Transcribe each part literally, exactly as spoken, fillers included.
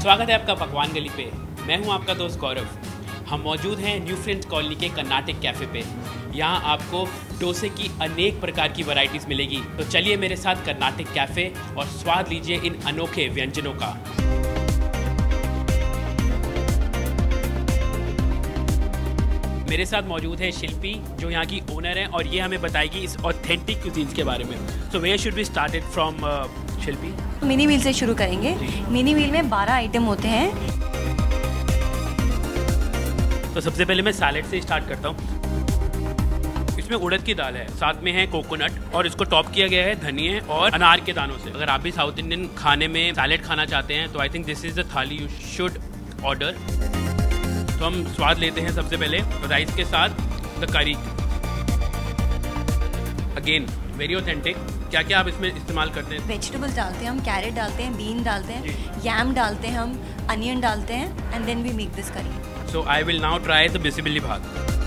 स्वागत है आपका पकवानगली पे। मैं हूं आपका दोस्त गौरव। हम मौजूद हैं न्यू फ्रेंड्स कॉलोनी के कर्नाटिक कैफ़े पे। यहां आपको डोसे की अनेक प्रकार की वैरायटीज़ मिलेगी। तो चलिए मेरे साथ कर्नाटिक कैफ़े और स्वाद लीजिए इन अनोखे व्यंजनों का। मेरे साथ मौजूद है शिल्पी, जो यहाँ की ओनर है, और ये हमें बताएगी इस ऑथेंटिक क्यूजीन्स के बारे में। So where should we started from Shilpi? Mini meal से शुरू करेंगे। मिनी मील में बारह आइटम होते हैं। तो सबसे पहले मैं सैलेड से स्टार्ट करता हूँ। इसमें उड़द की दाल है, साथ में है कोकोनट, और इसको टॉप किया गया है धनिए और अनार के दानों से। अगर आप भी साउथ इंडियन खाने में सैलेड खाना चाहते हैं तो I think this is the thali you should order. तो हम स्वाद लेते हैं सबसे पहले राइस के साथ the curry. Again very authentic. क्या क्या आप इसमें इस्तेमाल करते हैं? वेजिटेबल्स डालते हैं हम, कैरेट डालते हैं, बीन डालते हैं, यैम डालते हैं हम, अनियन डालते हैं, and then we make this curry. So I will now try the bisibele bath.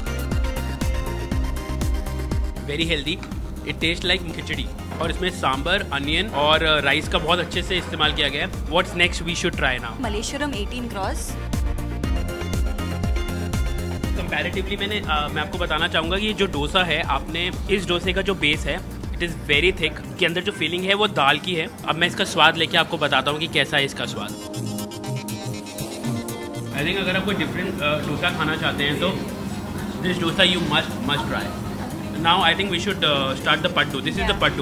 Very healthy, it taste like khichdi, और इसमें सांबर, अनियन और राइस का बहुत अच्छे से इस्तेमाल किया गया है। What's next we should try now? Malleshwaram eighteen cross. Comparatively मैंने आ, मैं आपको बताना चाहूँगा कि ये जो डोसा है, आपने इस डोसे का जो बेस है इट इज़ वेरी थिक, के अंदर जो फीलिंग है वो दाल की है। अब मैं इसका स्वाद लेके आपको बताता हूँ कि कैसा है इसका स्वाद। आई थिंक अगर आप कोई डिफरेंट डोसा खाना चाहते हैं तो this dosa you must must try. Now I think we should start the paddu. This is the paddu.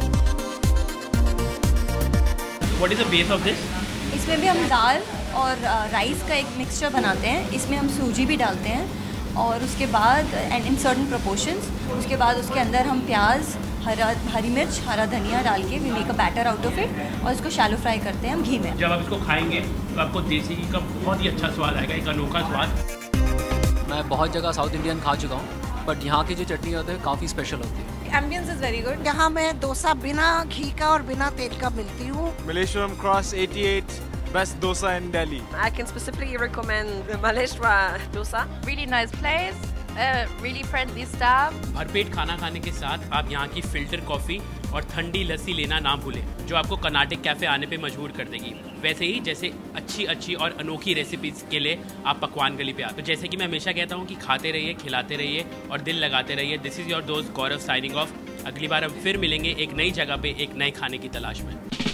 What is the base of this? इसमें भी हम दाल और राइस का एक मिक्सचर बनाते हैं। इसमें हम सूजी भी डालते हैं, और उसके बाद एंड इन सर्टन प्रोपोर्शंस, उसके बाद उसके अंदर हम प्याज, हरा हरी मिर्च, हरा धनिया डाल के we make a batter out of it, और इसको शैलो फ्राई करते हैं हम घी में। जब आप इसको खाएंगे तो आपको देसी घी का बहुत ही अच्छा स्वाद आएगा, एक अनोखा स्वाद। मैं बहुत जगह साउथ इंडियन खा चुका हूँ, बट यहाँ की जो चटनी होती है काफ़ी स्पेशल होती है। Ambience is very good. यहाँ मैं डोसा बिना घी का और बिना तेल का मिलती हूँ। मलेशियम क्रॉस अठासी, best dosa in Delhi. I can specifically recommend the Malaysia dosa. Really nice place, uh, really friendly staff. भरपेट खाना खाने के साथ आप यहाँ की फिल्टर कॉफ़ी और ठंडी लस्सी लेना ना भूलें, जो आपको कर्नाटिक कैफ़े आने पे मजबूर कर देगी। वैसे ही जैसे अच्छी अच्छी और अनोखी रेसिपीज़ के लिए आप पकवान गली पे आते। तो जैसे कि मैं हमेशा कहता हूँ कि खाते रहिए, खिलाते रहिए और दिल लगाते रहिए। दिस इज़ योर दोस्त गौरव साइनिंग ऑफ। अगली बार हम फिर मिलेंगे एक नई जगह पे एक नए खाने की तलाश में।